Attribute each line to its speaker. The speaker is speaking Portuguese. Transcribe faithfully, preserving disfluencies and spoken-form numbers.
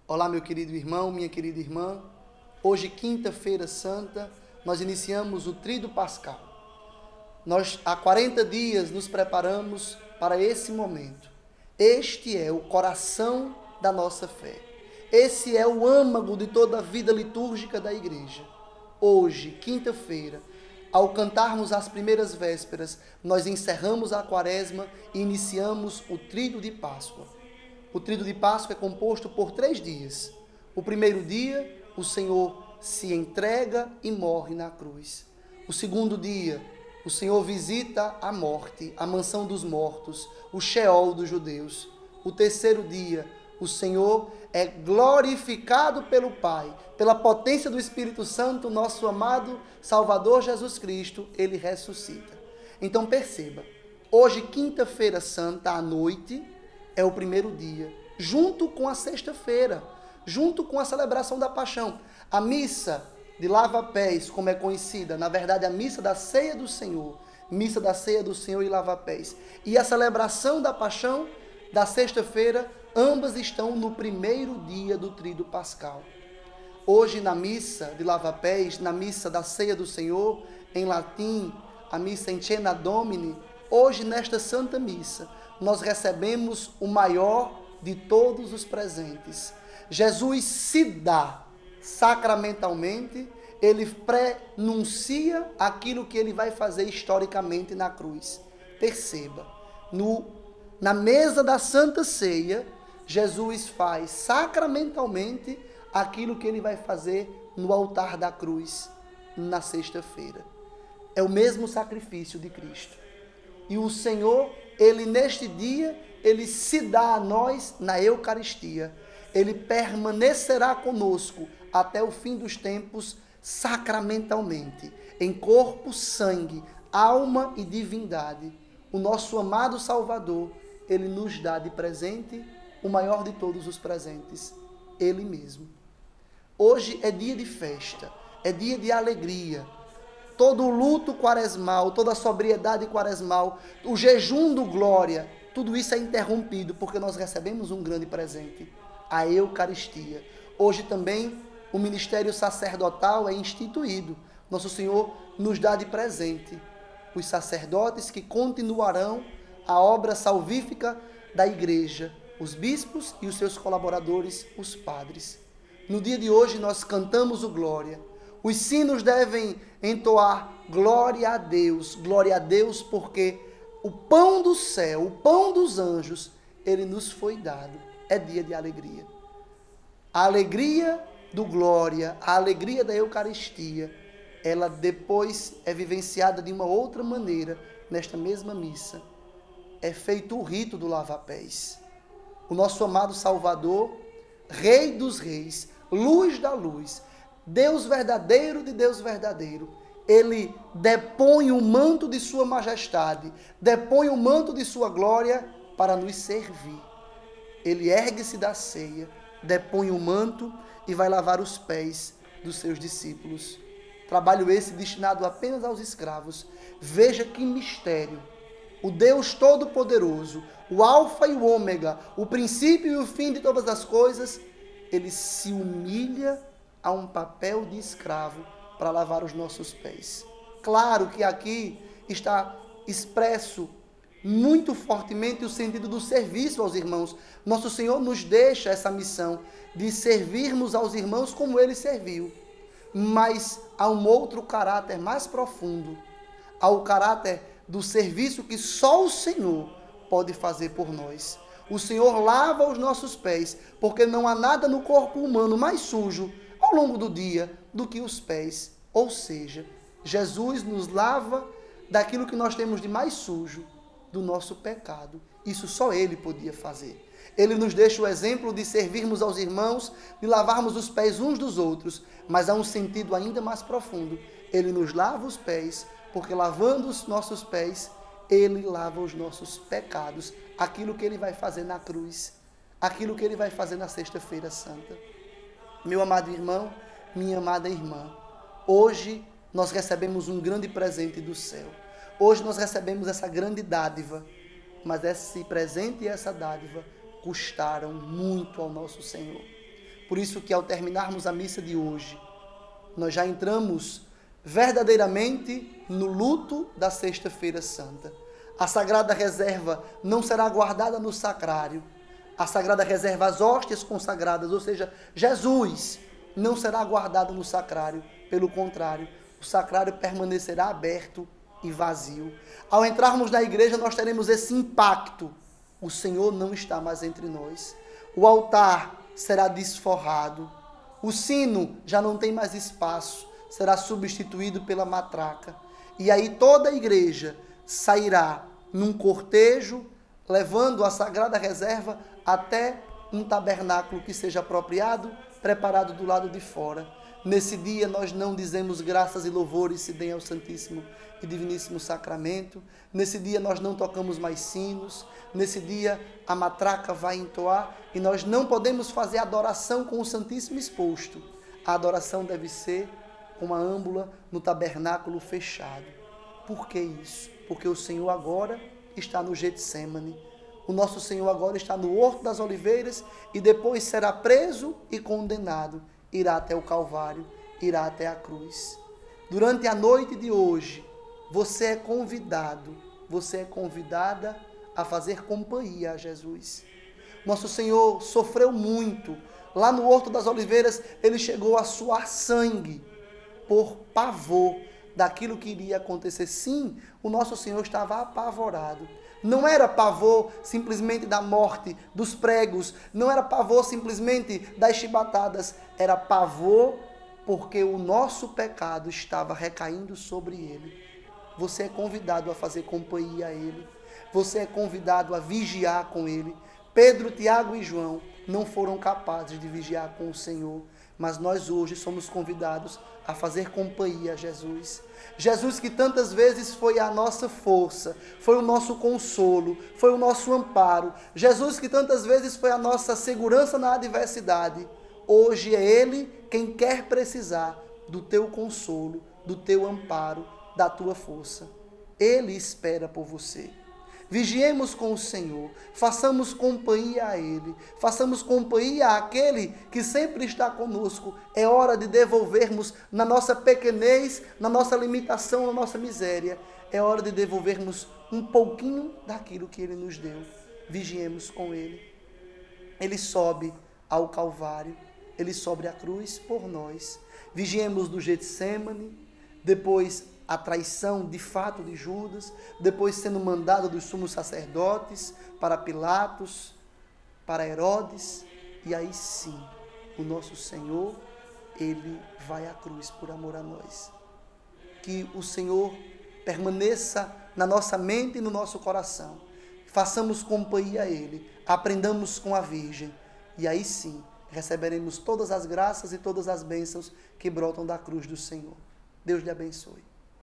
Speaker 1: Olá, meu querido irmão, minha querida irmã. Hoje, quinta-feira santa, nós iniciamos o Tríduo Pascal. Nós, há quarenta dias, nos preparamos para esse momento. Este é o coração da nossa fé. Esse é o âmago de toda a vida litúrgica da igreja. Hoje, quinta-feira, ao cantarmos as primeiras vésperas, nós encerramos a quaresma e iniciamos o Tríduo de Páscoa. O Tríduo de Páscoa é composto por três dias. O primeiro dia, o Senhor se entrega e morre na cruz. O segundo dia, o Senhor visita a morte, a mansão dos mortos, o Sheol dos judeus. O terceiro dia, o Senhor é glorificado pelo Pai, pela potência do Espírito Santo, nosso amado Salvador Jesus Cristo, ele ressuscita. Então perceba, hoje, quinta-feira santa, à noite, é o primeiro dia, junto com a sexta-feira, junto com a celebração da paixão. A missa de lava-pés, como é conhecida, na verdade a missa da ceia do Senhor, missa da ceia do Senhor e lava-pés, e a celebração da paixão da sexta-feira, ambas estão no primeiro dia do Tríduo Pascal. Hoje na missa de lava-pés, na missa da ceia do Senhor, em latim, a missa in cena Domini, hoje nesta Santa Missa, nós recebemos o maior de todos os presentes. Jesus se dá sacramentalmente, ele prenuncia aquilo que ele vai fazer historicamente na cruz. Perceba, no, na mesa da Santa Ceia, Jesus faz sacramentalmente aquilo que ele vai fazer no altar da cruz, na sexta-feira. É o mesmo sacrifício de Cristo. E o Senhor, ele neste dia, ele se dá a nós na Eucaristia. Ele permanecerá conosco até o fim dos tempos sacramentalmente, em corpo, sangue, alma e divindade. O nosso amado Salvador, ele nos dá de presente o maior de todos os presentes, ele mesmo. Hoje é dia de festa, é dia de alegria. Todo o luto quaresmal, toda a sobriedade quaresmal, o jejum do glória, tudo isso é interrompido porque nós recebemos um grande presente, a Eucaristia. Hoje também o ministério sacerdotal é instituído. Nosso Senhor nos dá de presente os sacerdotes que continuarão a obra salvífica da igreja, os bispos e os seus colaboradores, os padres. No dia de hoje nós cantamos o glória. Os sinos devem entoar glória a Deus, glória a Deus, porque o pão do céu, o pão dos anjos, ele nos foi dado. É dia de alegria. A alegria do glória, a alegria da Eucaristia, ela depois é vivenciada de uma outra maneira nesta mesma missa. É feito o rito do lava-pés. O nosso amado Salvador, Rei dos reis, luz da luz, Deus verdadeiro de Deus verdadeiro, ele depõe o manto de sua majestade, depõe o manto de sua glória para nos servir. Ele ergue-se da ceia, depõe o manto e vai lavar os pés dos seus discípulos. Trabalho esse destinado apenas aos escravos. Veja que mistério. O Deus Todo-Poderoso, o Alfa e o Ômega, o princípio e o fim de todas as coisas, ele se humilha a um papel de escravo para lavar os nossos pés. Claro que aqui está expresso muito fortemente o sentido do serviço aos irmãos. Nosso Senhor nos deixa essa missão de servirmos aos irmãos como ele serviu. Mas há um outro caráter mais profundo, há o caráter do serviço que só o Senhor pode fazer por nós. O Senhor lava os nossos pés, porque não há nada no corpo humano mais sujo ao longo do dia do que os pés. Ou seja, Jesus nos lava daquilo que nós temos de mais sujo, do nosso pecado. Isso só ele podia fazer. Ele nos deixa o exemplo de servirmos aos irmãos, de lavarmos os pés uns dos outros, mas há um sentido ainda mais profundo. Ele nos lava os pés, porque lavando os nossos pés, ele lava os nossos pecados, aquilo que ele vai fazer na cruz, aquilo que ele vai fazer na sexta-feira santa. Meu amado irmão, minha amada irmã, hoje nós recebemos um grande presente do céu. Hoje nós recebemos essa grande dádiva, mas esse presente e essa dádiva custaram muito ao nosso Senhor. Por isso que ao terminarmos a missa de hoje, nós já entramos verdadeiramente no luto da Sexta-feira Santa. A Sagrada Reserva não será guardada no sacrário. A Sagrada Reserva, as hóstias consagradas, ou seja, Jesus, não será guardado no sacrário. Pelo contrário, o sacrário permanecerá aberto e vazio. Ao entrarmos na igreja, nós teremos esse impacto. O Senhor não está mais entre nós. O altar será desforrado. O sino já não tem mais espaço. Será substituído pela matraca. E aí toda a igreja sairá num cortejo, levando a Sagrada Reserva até um tabernáculo que seja apropriado, preparado do lado de fora. Nesse dia nós não dizemos graças e louvores se deem ao Santíssimo e Diviníssimo Sacramento. Nesse dia nós não tocamos mais sinos. Nesse dia a matraca vai entoar e nós não podemos fazer adoração com o Santíssimo exposto. A adoração deve ser com uma âmbula no tabernáculo fechado. Por que isso? Porque o Senhor agora está no Getsêmani. O nosso Senhor agora está no Horto das Oliveiras e depois será preso e condenado. Irá até o Calvário, irá até a cruz. Durante a noite de hoje, você é convidado, você é convidada a fazer companhia a Jesus. Nosso Senhor sofreu muito. Lá no Horto das Oliveiras, ele chegou a suar sangue por pavor daquilo que iria acontecer. Sim, o nosso Senhor estava apavorado. Não era pavor simplesmente da morte, dos pregos, não era pavor simplesmente das chibatadas, era pavor porque o nosso pecado estava recaindo sobre ele. Você é convidado a fazer companhia a ele, você é convidado a vigiar com ele. Pedro, Tiago e João não foram capazes de vigiar com o Senhor, mas nós hoje somos convidados a fazer companhia a Jesus. Jesus que tantas vezes foi a nossa força, foi o nosso consolo, foi o nosso amparo. Jesus que tantas vezes foi a nossa segurança na adversidade. Hoje é Ele quem quer precisar do teu consolo, do teu amparo, da tua força. Ele espera por você. Vigiemos com o Senhor, façamos companhia a Ele, façamos companhia àquele que sempre está conosco. É hora de devolvermos na nossa pequenez, na nossa limitação, na nossa miséria. É hora de devolvermos um pouquinho daquilo que Ele nos deu. Vigiemos com Ele. Ele sobe ao Calvário, Ele sobe à cruz por nós. Vigiemos do Getsêmani, depois a traição de fato de Judas, depois sendo mandado dos sumos sacerdotes para Pilatos, para Herodes, e aí sim, o nosso Senhor, Ele vai à cruz por amor a nós. Que o Senhor permaneça na nossa mente e no nosso coração. Façamos companhia a Ele, aprendamos com a Virgem, e aí sim, receberemos todas as graças e todas as bênçãos que brotam da cruz do Senhor. Deus lhe abençoe.